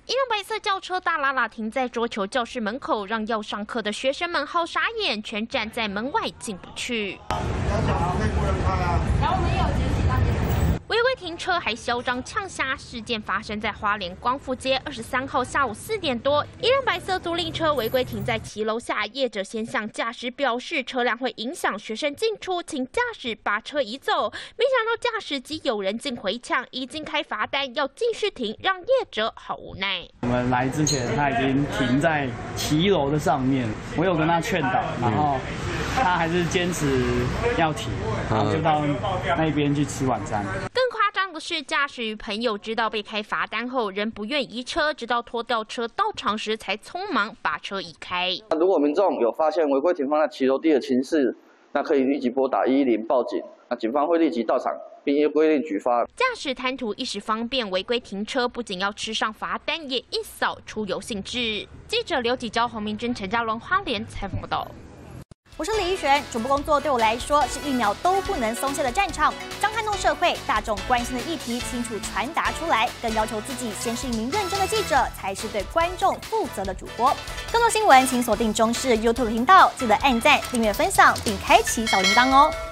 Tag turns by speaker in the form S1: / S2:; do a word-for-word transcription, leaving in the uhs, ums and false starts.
S1: 一辆白色轿车大喇喇停在桌球教室门口，让要上课的学生们好傻眼，全站在门外进不去。然后我们也有检举到违规停车还嚣张呛虾，事件发生在花莲光复街二十三号下午四点多，一辆白色租赁车违规停在骑楼下，业者先向驾驶表示车辆会影响学生进出，请驾驶把车移走。没想到驾驶及有人竟回呛，已经开罚单要继续停，让业者好无奈。
S2: 我们来之前他已经停在骑楼的上面，我有跟他劝导，然后他还是坚持要停，然后就到那边去吃晚餐。
S1: 更夸张的是，驾驶与朋友知道被开罚单后，仍不愿移车，直到拖吊车到场时才匆忙把车移开。
S3: 如果民众有发现违规停放在骑楼地的情事，那可以立即拨打一一零报警，那警方会立即到场，并依规定举发。
S1: 驾驶贪图一时方便，违规停车不仅要吃上罚单，也一扫出游兴致。记者刘启昭、洪明君、陈嘉伦花莲采访报道。
S4: 我是李依璇，主播工作对我来说是一秒都不能松懈的战场，将撼动社会大众关心的议题清楚传达出来，更要求自己先是一名认真的记者，才是对观众负责的主播。更多新闻请锁定中视 YouTube 频道，记得按赞、订阅、分享，并开启小铃铛哦。